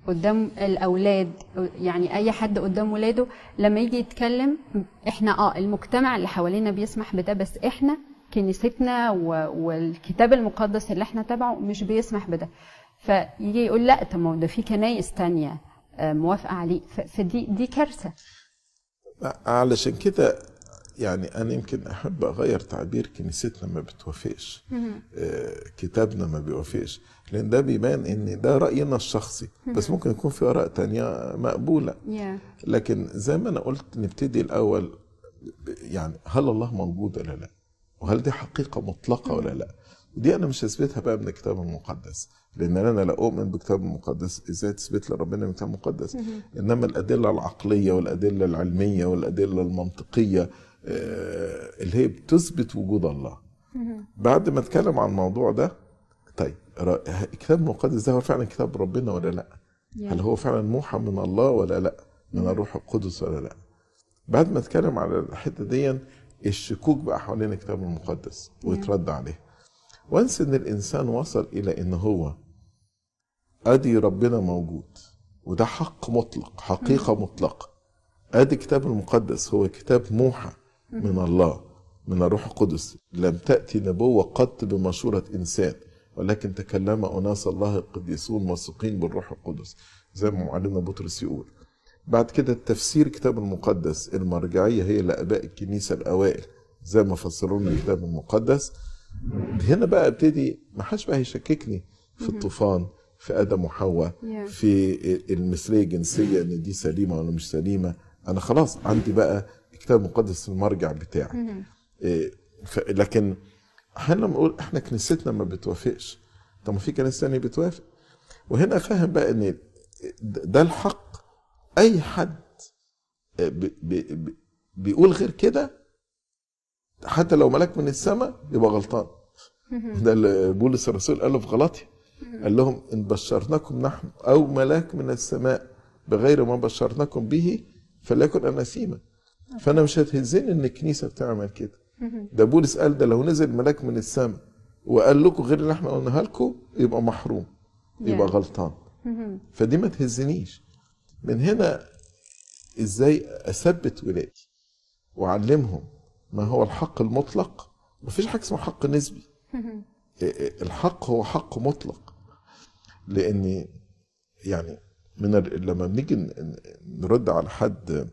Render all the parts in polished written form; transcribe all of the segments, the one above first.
قدام الاولاد، يعني اي حد قدام ولاده لما يجي يتكلم، احنا المجتمع اللي حوالينا بيسمح بده، بس احنا كنيستنا والكتاب المقدس اللي احنا تبعه مش بيسمح بده. فيجي يقول لا، طب ما ده في كنايس تانية موافقه عليه، فدي كارثه. علشان كده يعني انا يمكن احب اغير تعبير كنيستنا ما بتوافقش، كتابنا ما بيوافقش، لان ده بيبان ان ده راينا الشخصي، بس ممكن يكون في اراء تانية مقبوله. لكن زي ما انا قلت نبتدي الاول، يعني هل الله موجود ولا لا؟ وهل دي حقيقه مطلقه ولا لا؟ ودي انا مش هثبتها بقى من الكتاب المقدس، لان انا لا اؤمن بالكتاب المقدس. ازاي تثبت لي ربنا من الكتاب المقدس؟ انما الادله العقليه والادله العلميه والادله المنطقيه اللي هي بتثبت وجود الله. بعد ما اتكلم عن الموضوع ده، طيب الكتاب المقدس ده هو فعلا كتاب ربنا ولا لا؟ هل هو فعلا موحى من الله ولا لا؟ من الروح القدس ولا لا؟ بعد ما اتكلم على الحته دي، الشكوك بقى حوالين الكتاب المقدس ويترد عليه. وانس ان الانسان وصل الى ان هو ادي ربنا موجود وده حق مطلق، حقيقه مطلقه، ادي الكتاب المقدس هو كتاب موحى من الله من الروح القدس، لم تأتي نبوة قط بمشورة إنسان، ولكن تكلم أناس الله القديسون موثوقين بالروح القدس، زي ما معلمنا بطرس يقول. بعد كده التفسير الكتاب المقدس، المرجعية هي لآباء الكنيسة الأوائل زي ما فسروا لنا الكتاب المقدس. هنا بقى ابتدي ما حدش بقى يشككني في الطوفان، في آدم وحواء، في المثلية الجنسية إن دي سليمة ولا مش سليمة. أنا خلاص عندي بقى الكتاب المقدس المرجع بتاعي. لكن احنا لما نقول احنا كنيستنا ما بتوافقش، طب ما في كنيسة تانية بتوافق. وهنا فاهم بقى ان ده الحق. اي حد بيقول غير كده حتى لو ملاك من السماء يبقى غلطان. ده اللي بولس الرسول قاله في غلاطيا، قال لهم ان بشرناكم نحن او ملاك من السماء بغير ما بشرناكم به فليكن اناسيما. فانا مش هتهزني ان الكنيسه بتعمل كده. ده بولس قال ده لو نزل ملاك من السماء وقال لكم غير اللي احنا قلناها لكم يبقى محروم، يبقى غلطان. فدي ما تهزنيش. من هنا ازاي اثبت ولادي واعلمهم ما هو الحق المطلق. مفيش حاجه اسمها حق نسبي. الحق هو حق مطلق. لان يعني لما بنيجي نرد على حد،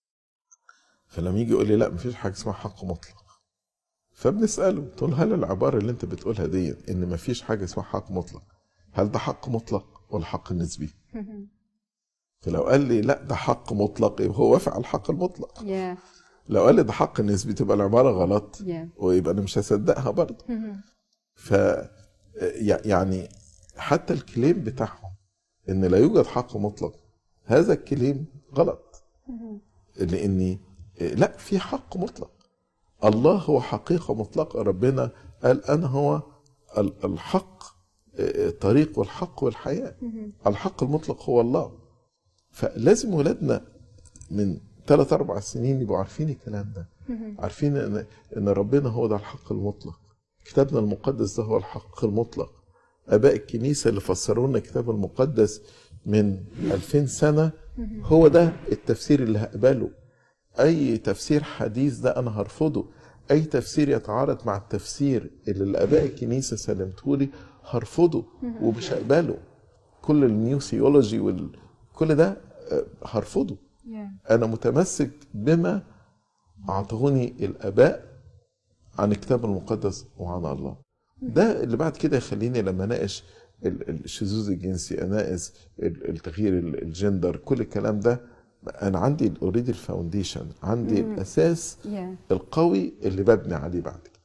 فلما يجي يقول لي لا مفيش حاجه اسمها حق مطلق، فبنساله تقول هل العباره اللي انت بتقولها دي ان مفيش حاجه اسمها حق مطلق، هل ده حق مطلق ولا حق نسبي؟ فلو قال لي لا ده حق مطلق يبقى هو وافق على الحق المطلق. لو قال لي ده حق نسبي تبقى العباره غلط، ويبقى انا مش هصدقها برضه. ف يعني حتى الكلام بتاعهم ان لا يوجد حق مطلق، هذا الكلام غلط. لاني لا، في حق مطلق. الله هو حقيقة مطلقة. ربنا قال أنا هو الحق، الطريق والحق والحياة. الحق المطلق هو الله. فلازم ولادنا من 3-4 سنين يبقوا عارفين الكلام ده، عارفين إن ربنا هو ده الحق المطلق. كتابنا المقدس ده هو الحق المطلق. آباء الكنيسة اللي فسروا لنا الكتاب المقدس من 2000 سنة هو ده التفسير اللي هقبله. أي تفسير حديث ده أنا هرفضه. أي تفسير يتعارض مع التفسير اللي الآباء الكنيسة سلمتهولي هرفضه ومش هقبله. كل النيو ثيولوجي وكل ده هرفضه. أنا متمسك بما أعطوني الآباء عن الكتاب المقدس وعن الله. ده اللي بعد كده يخليني لما اناقش الشذوذ الجنسي، اناقش التغيير الجندر، كل الكلام ده انا عندي اوريدي الفاونديشن، عندي الاساس القوي اللي ببني عليه بعد كده.